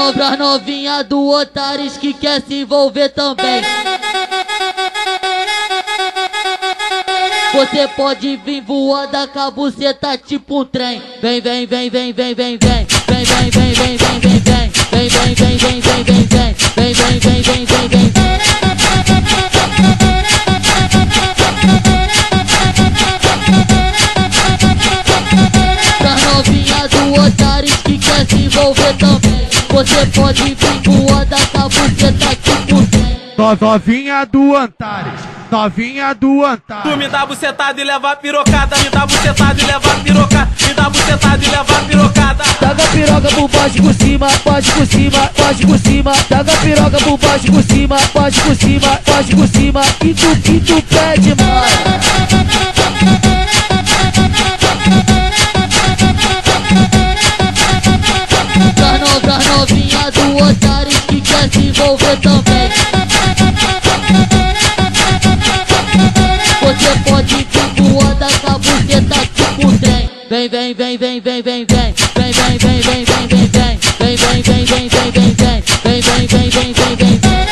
Pra novinha do Otários que quer se envolver também. Você pode vir voando com a buceta tipo um trem. Vem, vem, vem, vem, vem, vem, vem. Vem, vem, vem, vem, vem, vem, vem. Vem, vem, vem, vem, vem, vem, vem. Vem, vem, vem, vem, vem, vem, vem. Pra novinha do Otários que quer se envolver também. Você pode vir voando com a buceta tipo um trem. Novinha do Antares, novinha do Antares. Tu me dá bucetada e leva pirocada, me dá bucetada e leva pirocada, me dá bucetada e leva pirocada. Taca a piroca por baixo, por cima, pode por cima, pode por cima. Taca a piroca por baixo, por cima, pode por cima, pode por cima. E tu pede mais. Pra novinha do Otários que quer se envolver também. Você pode vir voando com a buceta tipo um trem. Vem, vem, vem, vem, vem, vem, vem. Vem, vem, vem, vem, vem, vem, vem. Vem, vem, vem, vem, vem, vem, vem. Vem, vem, vem, vem, vem, vem, vem.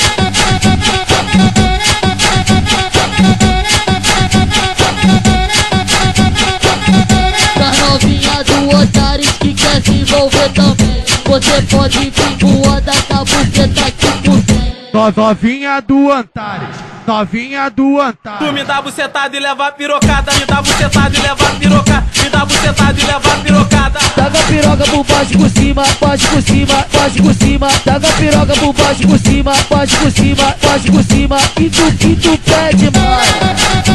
Pra novinha do Otários que quer se envolver também. Você pode vir voando com a buceta tipo um trem. Novinha do Antares, novinha do Antares. Tu me dá bucetada e leva pirocada, me dá bucetada e leva pirocada, me dá bucetada e leva pirocada. Taca a piroca por baixo, por cima, pode por cima, pode por cima. Taca a piroca por baixo, por cima, pode por cima, pode por cima. E tu pede mais.